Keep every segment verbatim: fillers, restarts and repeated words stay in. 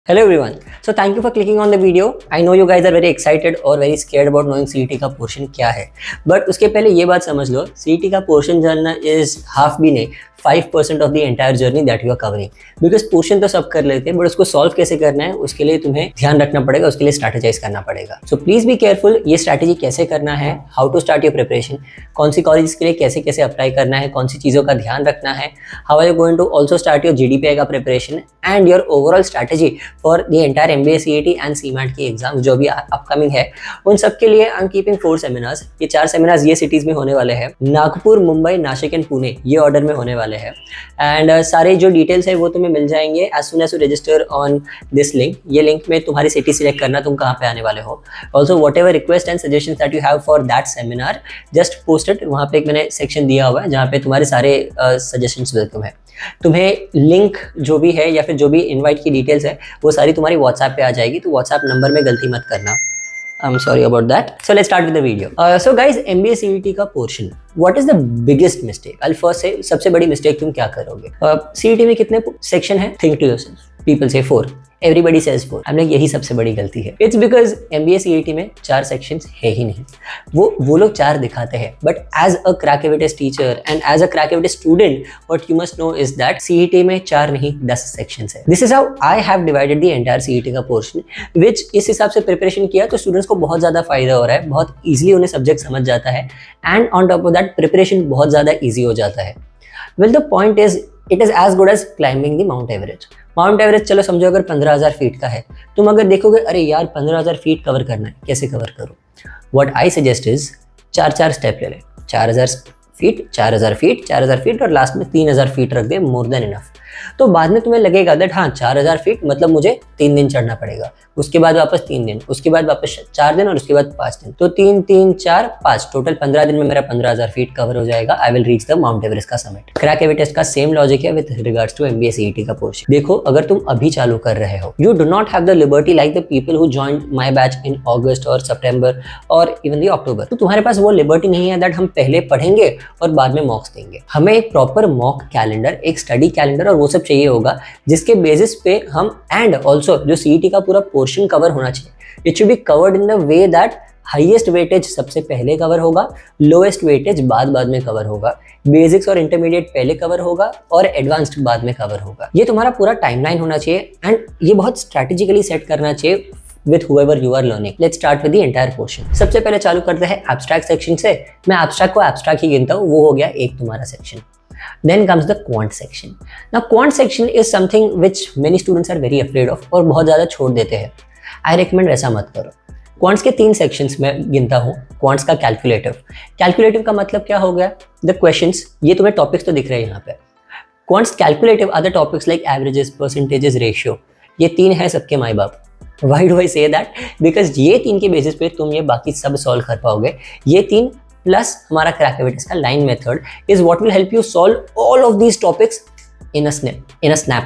Hello everyone. So thank you for clicking on the video. I know you guys are very excited or very scared about knowing C E T का portion क्या है, but उसके पहले ये बात समझ लो, C E T का पोर्शन जानना इज हाफ भी नहीं, five percent of the entire journey that you are covering. Because portion तो सब कर लेते हैं, बट उसको सॉल्व कैसे करना है उसके लिए तुम्हें ध्यान रखना पड़ेगा, उसके लिए स्ट्रैटेजाइज करना पड़ेगा। सो प्लीज बी केयरफुल, ये स्ट्रैटेजी कैसे करना है, how to start your preparation, कौन सी कॉलेज के लिए कैसे कैसे अप्लाई करना है, कौन सी चीज़ों का ध्यान रखना है, how are you going to also start your GDPI का preparation and your overall strategy for the entire MBA CET and CMAT की एग्जाम जो भी अपकमिंग है, उन सब के लिए I am keeping four seminars. ये चार सेमिनार्स ये सिटीज में होने वाले हैं, नागपुर, मुंबई, नासिक एंड पुणे, ये ऑर्डर में होने वाले हैं। एंड uh, सारे जो डिटेल्स है वो तुम्हें मिल जाएंगे as soon as you register on this link. ये लिंक में तुम्हारी सिटी सिलेक्ट करना, तुम कहाँ पे आने वाले हो। Also whatever request and suggestion that you have for that seminar, just post it. वहाँ पे एक मैंने सेक्शन दिया हुआ है जहाँ पे तुम्हारे सारे सजेशंस वेलकम है। तुम्हें लिंक जो भी है या फिर जो भी इनवाइट की डिटेल्स है वो सारी तुम्हारी व्हाट्सएप पे आ जाएगी, तो व्हाट्सएप नंबर में गलती मत करना। I'm sorry about that. So let's start with the video. Uh, so guys, M B A C E T का portion. What is the biggest mistake? I'll first say सबसे बड़ी mistake तुम क्या करोगे? uh, C E T में कितने section है? Think to yourself. People say four. Everybody says four. हम लोग यही सबसे बड़ी गलती है। It's because M B A C E T में चार sections है ही नहीं। वो वो लोग चार दिखाते हैं, but as a Crack-A-Vitis teacher and as a Crack-A-Vitis student, what you must know is that C E T में चार नहीं दस sections है। This is how I have divided the entire C E T का portion, which इस हिसाब से preparation किया तो students को बहुत ज़्यादा फायदा हो रहा है, बहुत easily उन्हें subject समझ जाता है and on top of that preparation बहुत ज़्यादा easy हो जाता है। Well, the point is, it is as good as climbing the Mount Everest. Mount Everest चलो समझो अगर पंद्रह हज़ार फीट का है, तुम अगर देखोगे अरे यार पंद्रह हज़ार फीट कवर करना है, कैसे कवर करो? व्हाट आई सजेस्ट इज चार चार स्टेप ले ले, चार हज़ार फीट, चार हज़ार फीट, चार हज़ार फीट और लास्ट में तीन हज़ार फीट रख दे, मोर देन इनफ। तो बाद में तुम्हें लगेगा दैट हाँ चार हज़ार फीट मतलब मुझे तीन दिन चढ़ना पड़ेगा, उसके बाद वापस तीन दिन, उसके बाद वापस चार दिन और उसके बाद पाँच दिन, तो तीन तीन चार पाँच, टोटल पंद्रह दिन में मेरा पंद्रह हज़ार फीट कवर हो जाएगा। I will reach the Mount Everest का समिट। क्रैक-ए-विटिस का सेम लॉजिक है with regards to MBA CET का पोर्शन। देखो अगर तुम अभी चालू कर रहे हो, you do not have the liberty like the people who joined my batch in August और सितंबर और इवन द अक्टूबर, तो तुम्हारे पास वो लिबर्टी नहीं है दैट हम पहले पढ़ेंगे और बाद में मॉक्स देंगे। हमें एक प्रॉपर मॉक कैलेंडर, एक स्टडी कैलेंडर और वो सब चाहिए होगा जिसके बेसिस पे हम एंड ऑल्सो जो सीईटी का पूरा पोर्शन कवर होना चाहिए, it should be covered in the way that highest weightage सबसे पहले कवर होगा, लोएस्ट वेटेज बाद बाद में कवर होगा, बेसिक्स और इंटरमीडिएट पहले कवर होगा और एडवांस्ड बाद में कवर होगा। ये तुम्हारा पूरा टाइमलाइन होना चाहिए एंड ये बहुत स्ट्रैटेजिकली सेट करना चाहिए with whoever you are learning. Let's start with the entire portion. सबसे पहले चालू करते हैं abstract section से। मैं abstract को abstract ही गिनता हूँ, वो हो गया एक तुम्हारा section. Then comes the quant section. Now quant section is something which many students are very afraid of और बहुत ज़्यादा छोड़ देते हैं। I recommend वैसा मत करो। क्वांट्स के तीन सेक्शंस में गिनता हूँ। क्वांट्स का कैलकुलेटिव, कैलकुलेटिव का मतलब क्या हो गया? द क्वेश्चंस, ये तुम्हें टॉपिक्स तो दिख रहे हैं यहाँ पे। Quants calculative are the topics like averages, percentages, ratio, ये तीन है सबके माई बाप। Why do I say that? Because ये तीन के बेसिस पे तुम ये बाकी सब सॉल्व कर पाओगे। ये तीन प्लस हमारा क्रैक-ए-विटिस का line method is what will help you solve all of these topics in a snap, in a snap.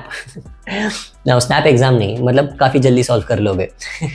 ना स्नैप एग्जाम नहीं, मतलब काफी जल्दी सॉल्व कर लोगे।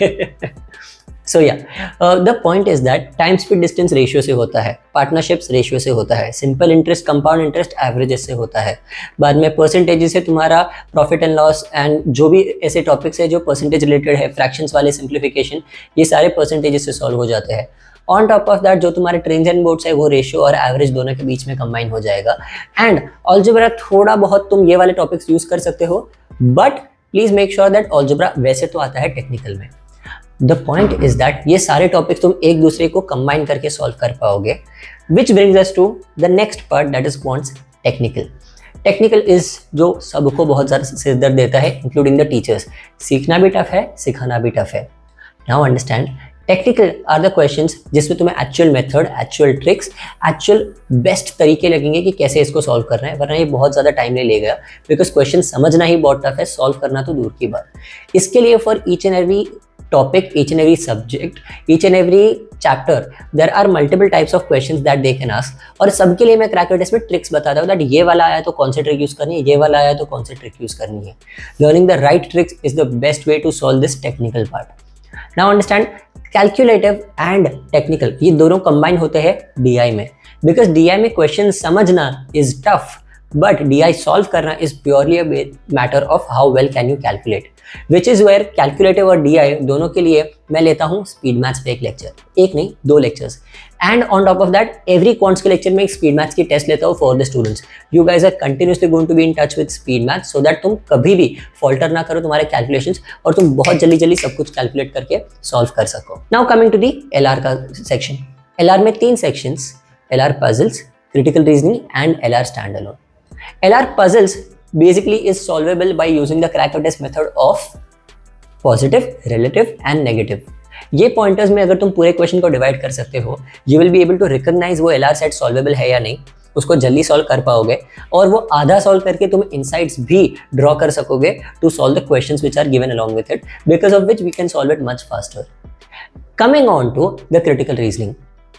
So ya the point is that time speed distance ratio से होता है, पार्टनरशिप्स रेशियो से होता है, simple interest, compound interest, averages से होता है, बाद में परसेंटेजेस से तुम्हारा प्रॉफिट एंड लॉस एंड जो भी ऐसे टॉपिक्स है जो परसेंटेज रिलेटेड है, फ्रैक्शंस वाले, सिंप्लीफिकेशन, ये सारे परसेंटेजेस से सॉल्व हो जाते हैं। ऑन टॉप ऑफ दैट जो तुम्हारे ट्रेंड्स एंड बोर्ड्स है वो रेशियो और एवरेज दोनों के बीच में कंबाइन हो जाएगा। एंड अलजेब्रा थोड़ा बहुत तुम ये वाले टॉपिक्स यूज कर सकते हो, but please make sure that algebra वैसे तो आता है टेक्निकल में। द पॉइंट इज दैट ये सारे टॉपिक्स तुम एक दूसरे को कंबाइन करके सॉल्व कर पाओगे, which brings us to the next part that is quants technical. Technical is जो सबको बहुत ज़्यादा सिरदर्द देता है, इंक्लूडिंग द टीचर्स। सीखना भी टफ है, सिखाना भी टफ है। Now understand, technical are the questions जिसमें तुम्हें actual method, actual tricks, actual best तरीके लगेंगे कि कैसे इसको सॉल्व करना है, वरना ये बहुत ज़्यादा टाइम ले लेगा। बिकॉज क्वेश्चन समझना ही बहुत टफ है, सॉल्व करना तो दूर की बात। इसके लिए for each and every topic, each and every subject, each and every chapter, there are multiple types of questions that they can ask। और सबके लिए मैं क्रैक-ए-विटिस में ट्रिक्स बताता हूँ दैट ये वाला आया तो कौन सी ट्रिक यूज करनी है, ये वाला आया तो कौन सी ट्रिक यूज करनी है। Learning the right tricks is the best way to solve this technical part. Now understand, calculative and technical ये दोनों कंबाइन होते हैं डीआई में, बिकॉज डीआई में क्वेश्चन समझना is tough, but DI solve करना is purely a matter of how well can you calculate. Which is where calculative और D I दोनों के लिए मैं लेता हूँ स्पीड मैथ्स पे एक लेक्चर, एक नहीं दो lectures, and on top of that every quants के लेक्चर में एक स्पीड मैथ्स की टेस्ट लेता हूँ for the students. You guys are continuously going to be in touch with speed maths so that तुम कभी भी फॉल्टर ना करो तुम्हारे कैलकुलेशंस और तुम बहुत जल्दी जल्दी सब कुछ कैलकुलेट करके सॉल्व कर सको। Now coming to the L R का सेक्शन। एल आर में तीन sections, L R puzzles, critical reasoning and L R standalone. L R puzzles basically is solvable by using the Krakow-Tess method of positive, relative and negative. ये pointers में अगर तुम पूरे question को डिवाइड कर सकते हो, you will be able to recognize वो L R सेट solvable है या नहीं, उसको जल्दी सॉल्व कर पाओगे और वो आधा सॉल्व करके तुम इनसाइट्स भी ड्रॉ कर सकोगे to solve the questions which are given along with it, because of which we can solve it much faster. Coming on to the critical reasoning,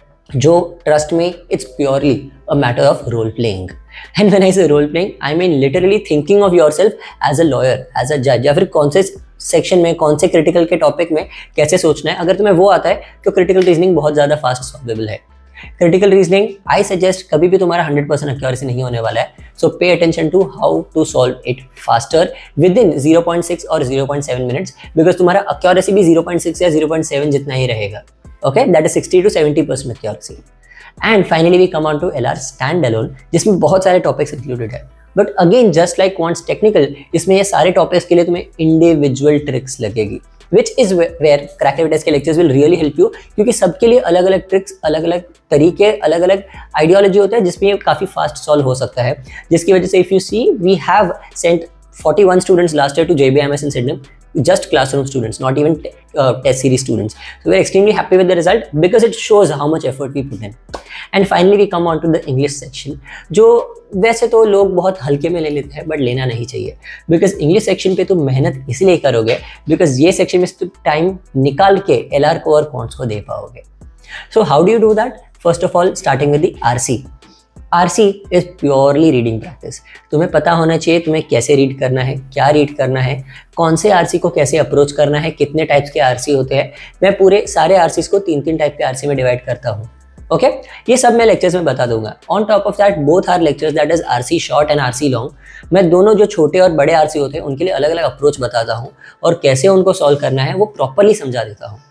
जो trust me it's purely a matter of role playing, and when I say role playing I mean literally thinking of yourself as a lawyer, as a जज, या फिर कौन से section में कौन से critical के टॉपिक में कैसे सोचना है। अगर तुम्हें वो आता है तो क्रिटिकल रीजनिंग बहुत ज़्यादा फास्ट सॉल्वेबल है। क्रिटिकल रीजनिंग आई सजेस्ट कभी भी तुम्हारा हंड्रेड परसेंट एक्यूरेसी नहीं होने वाला है, so pay attention to how to solve it faster within zero point six और zero point seven minutes, because तुम्हारा एक्यूरेसी भी ज़ीरो पॉइंट सिक्स या ज़ीरो पॉइंट सेवन जितना ही रहेगा। Okay, that is sixty to seventy percent accuracy. And finally we come on to L R standalone, जिसमें बहुत सारे टॉपिक्स इंक्लूडेड है, but again just like quants technical, इसमें ये सारे टॉपिक्स के लिए तुम्हें इंडिविजुअल ट्रिक्स लगेगी, विच इज वेयर Krakow-Tess के lectures will really help you, क्योंकि सबके लिए अलग अलग ट्रिक्स, अलग अलग तरीके, अलग अलग आइडियोलॉजी होता है जिसमें काफ़ी फास्ट सॉल्व हो सकता है, जिसकी वजह से if you see we have sent forty-one students last year to J B I M S in Sydney, just classroom students, not even uh, test series students. So we're extremely happy with the result because it shows how much effort we put in. And finally we come on to the English section, जो वैसे तो लोग बहुत हल्के में ले लेते हैं बट लेना नहीं चाहिए, बिकॉज इंग्लिश सेक्शन पे तुम मेहनत इसलिए करोगे बिकॉज ये सेक्शन में तुम टाइम निकाल के एल आर को और क्वांट्स को दे पाओगे। So how do you do that? First of all starting with the R C. R C is purely reading practice. तुम्हें पता होना चाहिए तुम्हें कैसे रीड करना है, क्या रीड करना है, कौन से आर सी को कैसे अप्रोच करना है, कितने टाइप्स के आर सी होते हैं। मैं पूरे सारे आर सी को तीन तीन टाइप के आर सी में डिवाइड करता हूँ। Okay okay? ये सब मैं लेक्चर्स में बता दूंगा। On top of that both are lectures, that is R C short and R C long. मैं दोनों जो छोटे और बड़े आर सी होते हैं उनके लिए अलग अलग अप्रोच बताता हूँ और कैसे उनको सॉल्व करना है वो प्रॉपरली समझा देता हूँ।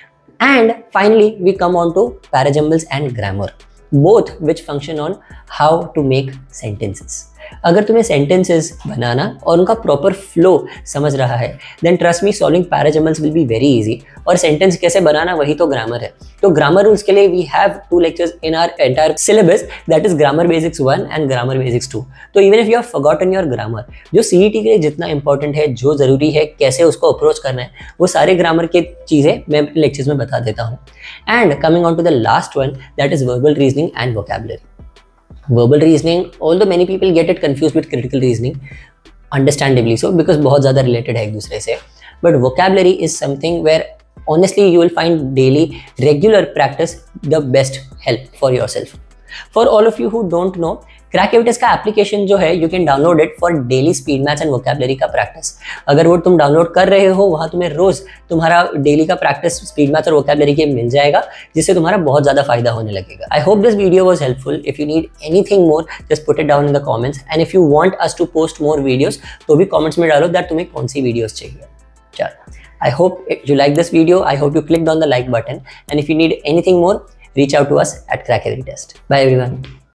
And finally we come on to parajumbles and grammar, both which function on how to make sentences. अगर तुम्हें sentences बनाना और उनका proper flow समझ रहा है, then trust me solving parajumbles will be very easy. और sentence कैसे बनाना वही तो grammar है। तो grammar rules के लिए we have two lectures in our entire syllabus, that is grammar basics one and grammar basics two. तो even if you have forgotten your grammar, जो C E T के लिए जितना important है, जो ज़रूरी है, कैसे उसको approach करना है, वो सारे grammar के चीज़ें मैं अपने lectures में बता देता हूँ। And coming on to the last one, that is verbal reasoning and vocabulary. Verbal reasoning, although many people get it confused with critical reasoning, understandably so, because बहुत ज़्यादा related है एक दूसरे से, but vocabulary is something where honestly you will find daily regular practice the best help for yourself. For all of you who don't know, Krakow-Tess का application जो है you can download it for daily speed maths and vocabulary का प्रैक्टिस। अगर वो तुम download कर रहे हो वहाँ तुम्हें रोज तुम्हारा डेली का प्रैक्टिस स्पीड मैथ्स और vocabulary के मिल जाएगा, जिससे तुम्हारा बहुत ज़्यादा फायदा होने लगेगा। I hope this video was helpful. If you need anything more, just put it down in the comments. And if you want us to post more videos, तो भी comments में डालो that तुम्हें कौन सी videos चाहिए। चलो, I hope you like this video. I hope you clicked on the like button. And if you need anything more, reach out to us at Krakow Test. Bye everyone.